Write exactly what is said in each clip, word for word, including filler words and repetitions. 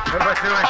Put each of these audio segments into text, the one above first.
What am I doing?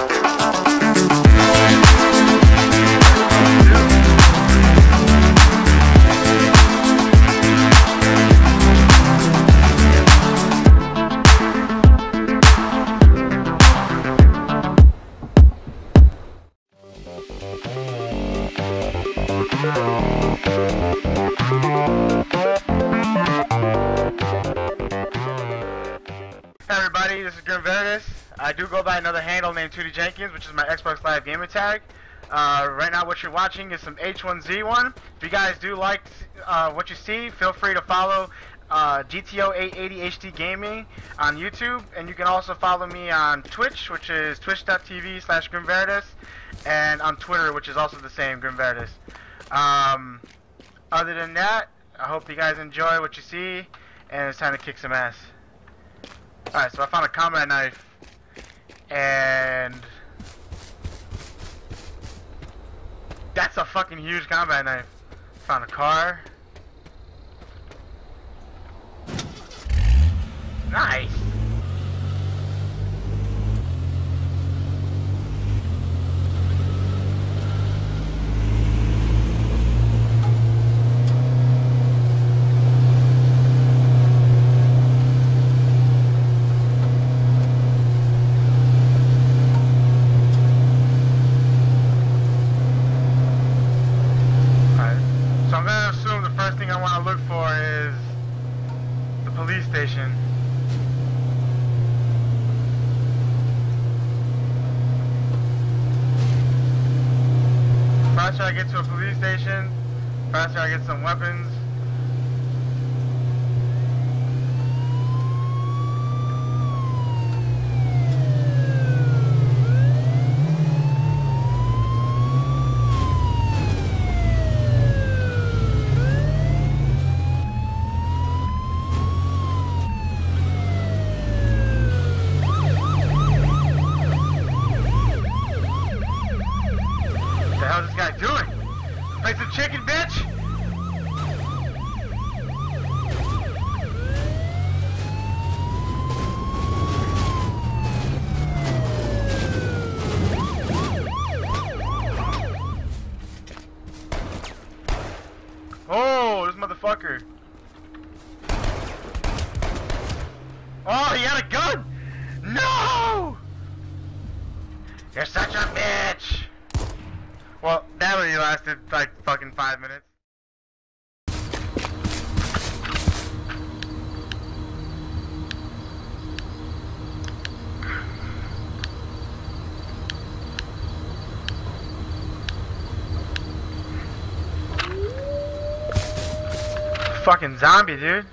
Hey everybody, this is GrimVeritas. I do go by another handle named two D Jenkins, which is my Xbox Live gamer tag. Uh, right now what you're watching is some H one Z one. If you guys do like uh, what you see, feel free to follow uh, G T O eight eighty H D Gaming on YouTube. And you can also follow me on Twitch, which is twitch dot t v slash GrimVeritas. And on Twitter, which is also the same, GrimVeritas. Um, other than that, I hope you guys enjoy what you see. And it's time to kick some ass. Alright, so I found a combat knife, and that's a fucking huge combat knife. Found a car. Nice. So I'm gonna assume the first thing I want to look for is the police station. Faster I get to a police station, faster I get some weapons. What the hell is this guy doing? Play some chicken, bitch! Oh, this motherfucker. Oh, he had a gun! No! You're such a bitch! Well, that really lasted like fucking five minutes. Fucking zombie, dude.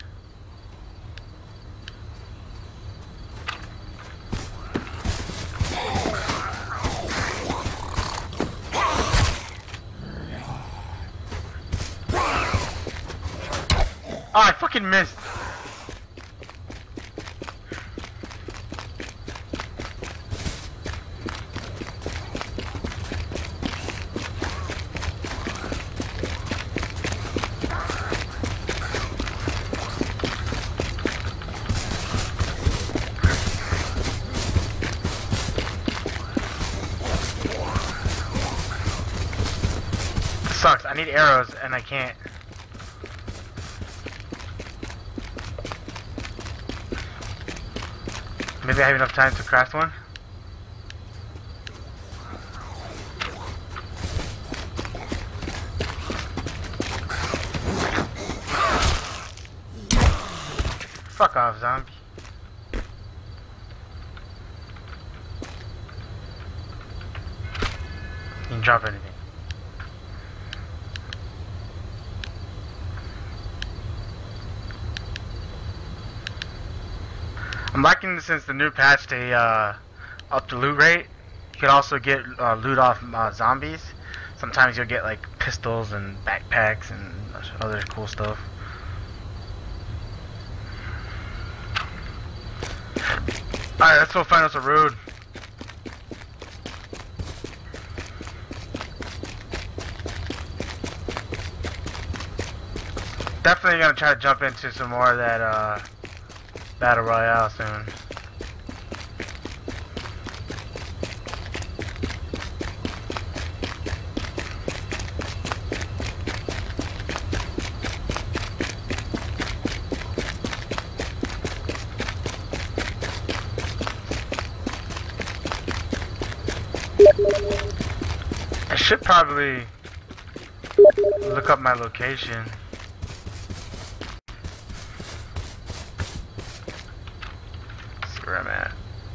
Oh, I fucking missed. This sucks. I need arrows and I can't. Maybe I have enough time to craft one. Fuck off, zombie. You can drop anything. I'm liking this since the new patch they uh, upped the loot rate. You can also get uh, loot off uh, zombies. Sometimes you'll get like pistols and backpacks and other cool stuff. Alright, let's go find us a road. Definitely gonna try to jump into some more of that uh, Battle Royale soon. I should probably look up my location. Let's see where I'm at.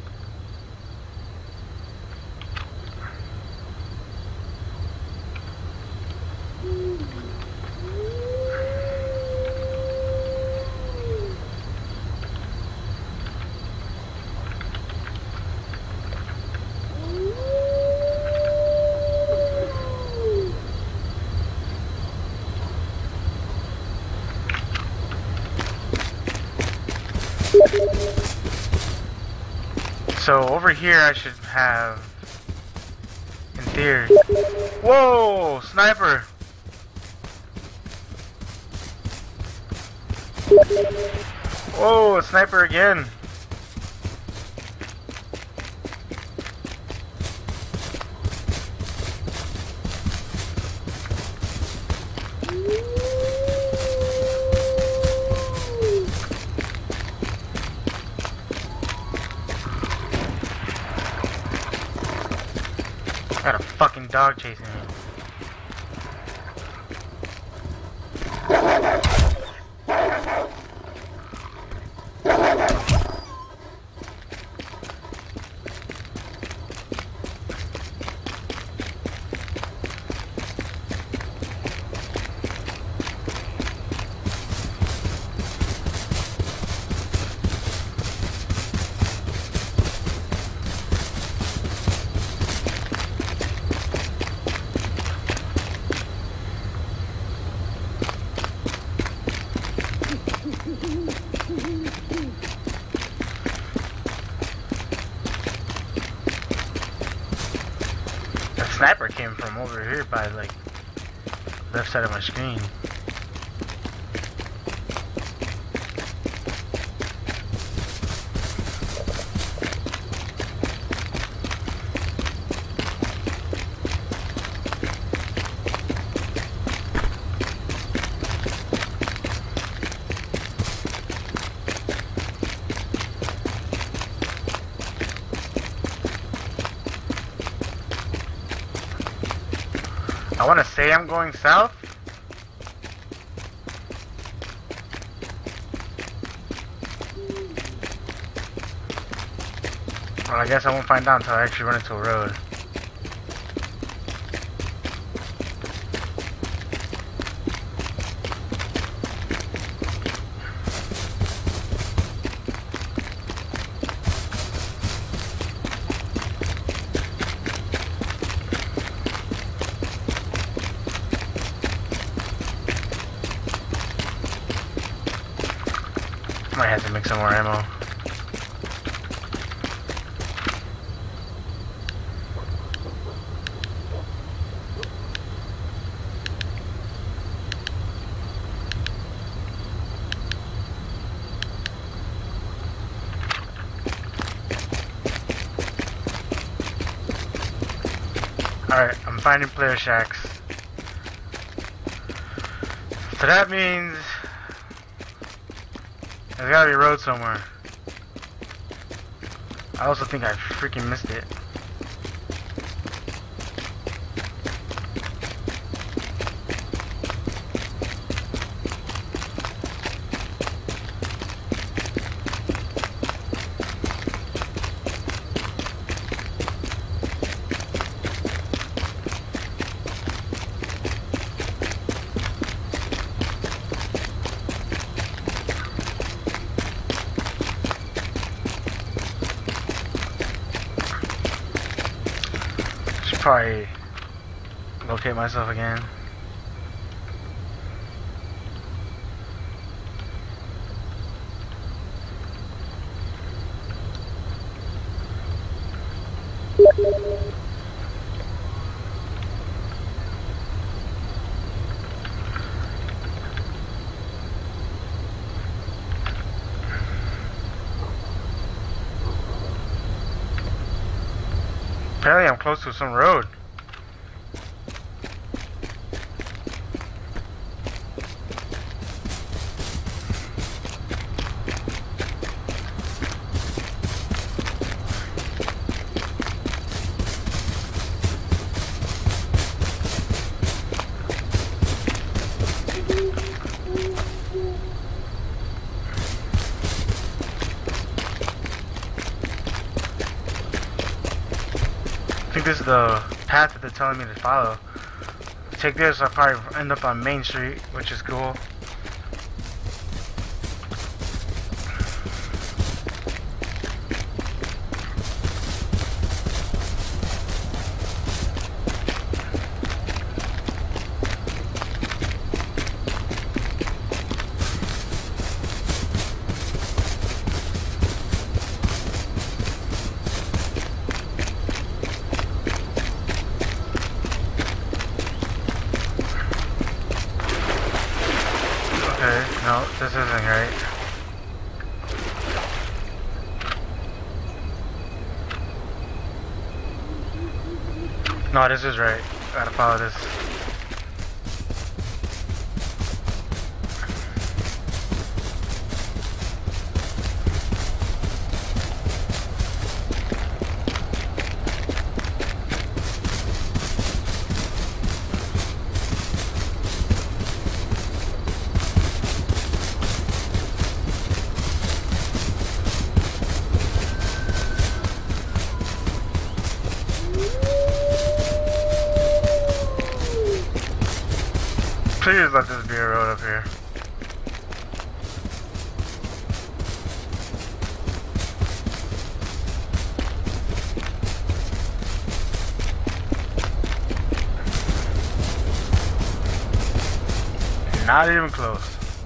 So over here I should have, in theory. Whoa, sniper! Whoa, a sniper again. Got a fucking dog chasing me. Sniper came from over here by like left side of my screen. I want to say I'm going south. Well, I guess I won't find out until I actually run into a road. Might have to make some more ammo. Alright, I'm finding player shacks. So that means there's gotta be a road somewhere. I also think I freaking missed it. Probably locate myself again. Apparently I'm close to some road. this is the path that they're telling me to follow. Take this, I'll probably end up on Main Street, which is cool. No, this isn't right. No, this is right. Gotta follow this. Please let this be a road up here. Not even close.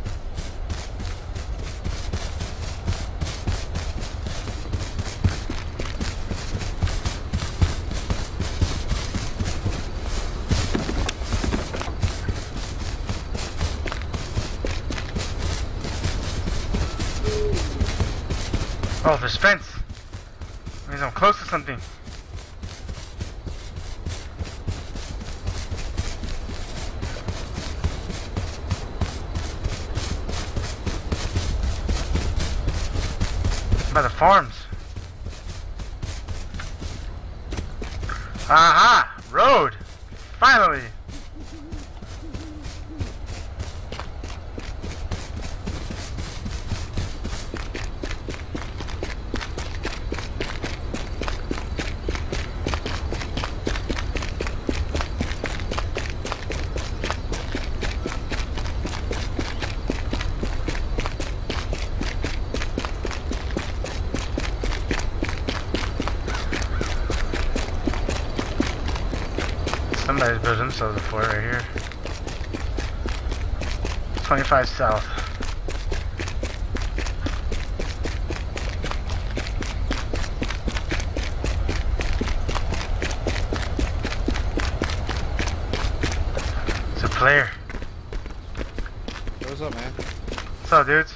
Oh, there's fence. Means I'm close to something. By the farms. Aha! Road! Finally! Somebody's built themselves a fort right here. twenty-five south. It's a player. Hey, what's up, man? What's up, dudes?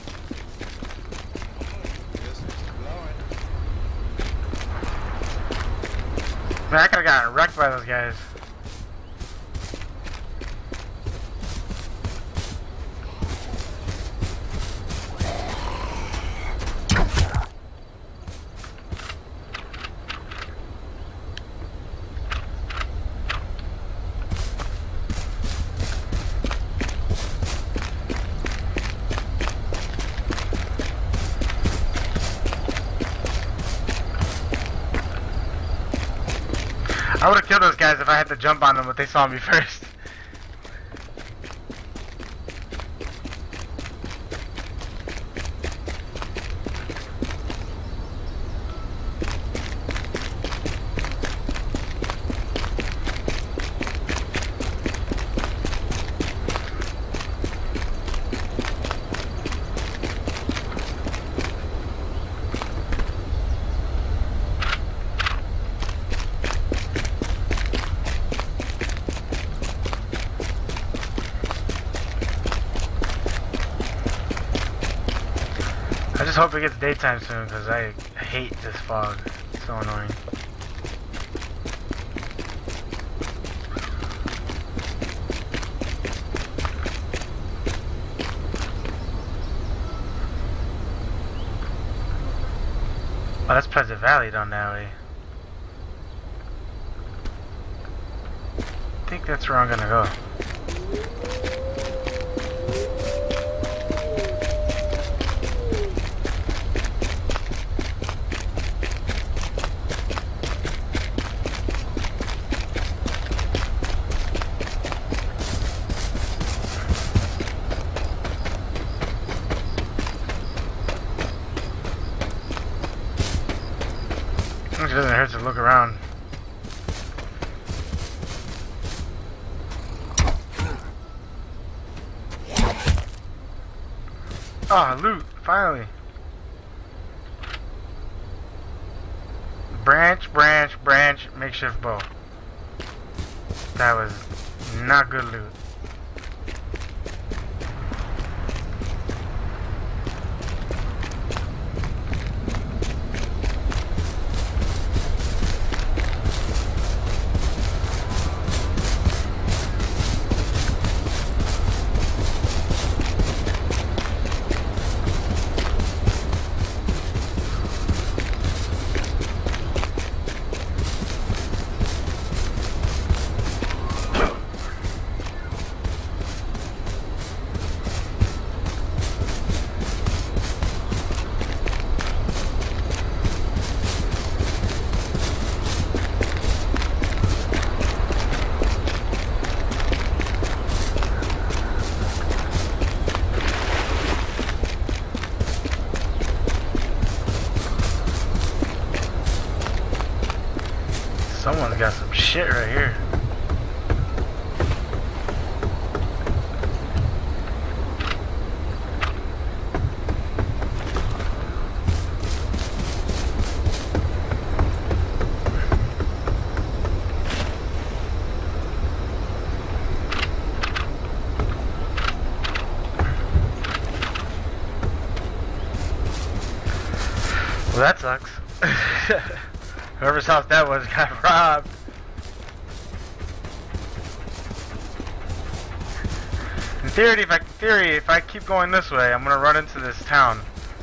Man, I could've gotten wrecked by those guys. I would have killed those guys if I had to jump on them, but they saw me first. I just hope it gets daytime soon, because I hate this fog. It's so annoying. Oh, that's Pleasant Valley down that way. I think that's where I'm gonna go. It doesn't hurt to look around. Ah, oh, loot, finally. Branch, branch, branch, makeshift bow. That was not good loot. Someone's got some shit right here. Well, that sucks. Whoever's house that was got robbed. In theory, if I, theory, if I keep going this way, I'm gonna run into this town,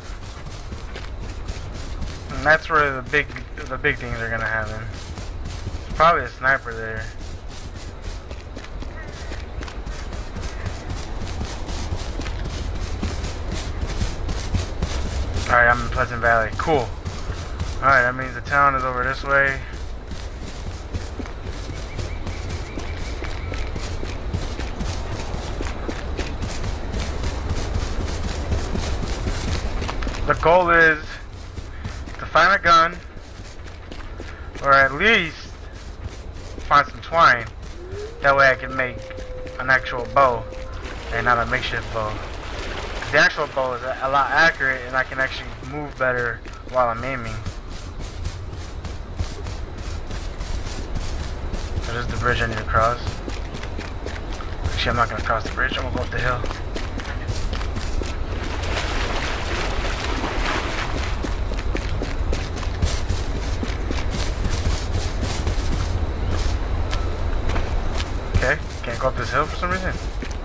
and that's where the big, the big things are gonna happen. There's probably a sniper there. Alright, I'm in Pleasant Valley. Cool. Alright, that means the town is over this way. The goal is to find a gun, or at least find some twine. That way I can make an actual bow and not a makeshift bow. The actual bow is a lot accurate, and I can actually move better while I'm aiming. So this is the bridge I need to cross. Actually, I'm not going to cross the bridge. I'm going to go up the hill. Okay, can't go up this hill for some reason.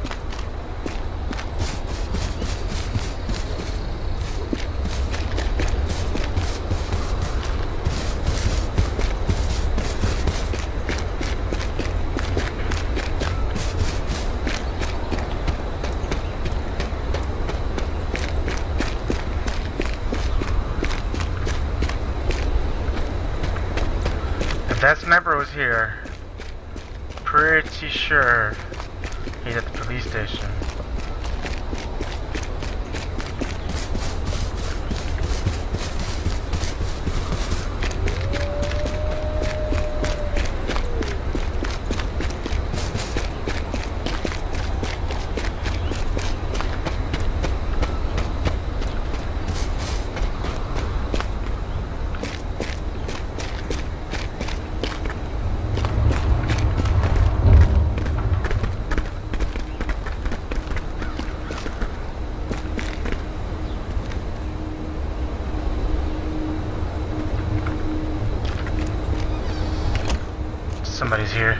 If that sniper was here, pretty sure he's at the police station. Somebody's here.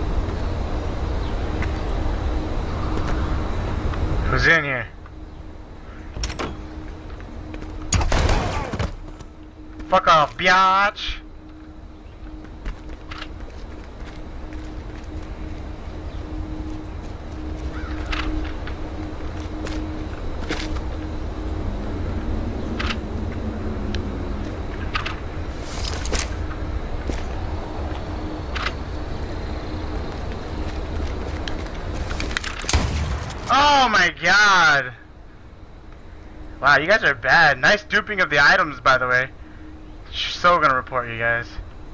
Who's in here? Fuck off, biatch. Oh my god! Wow, you guys are bad. Nice duping of the items, by the way. So gonna report you guys.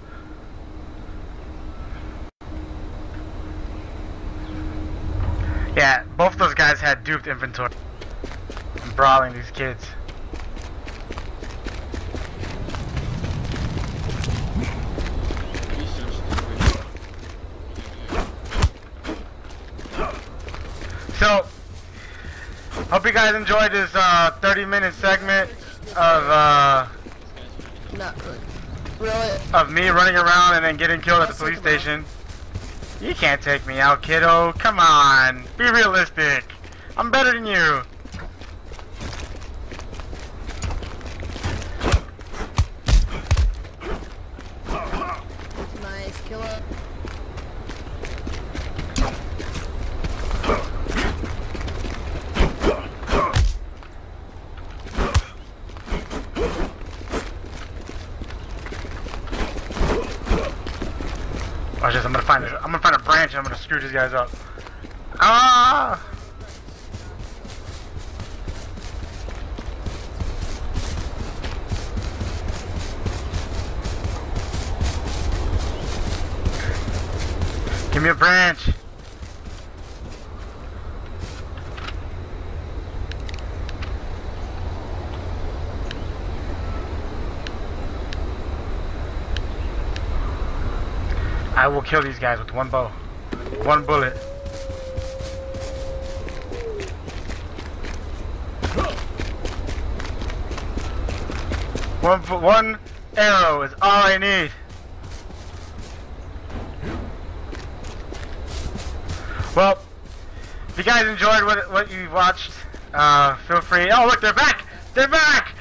Yeah, both those guys had duped inventory. I'm brawling these kids. So, hope you guys enjoyed this uh, thirty minute segment of uh, Not really. Really? of me running around and then getting killed at the police station. You can't take me out, kiddo. Come on, be realistic. I'm better than you. Nice killer. Watch this, I'm gonna find this. I'm gonna find a branch and I'm gonna screw these guys up. Ah! Give me a branch. I will kill these guys with one bow. One bullet. One, one arrow is all I need. Well, if you guys enjoyed what, what you watched, uh, feel free. Oh, look, they're back! They're back!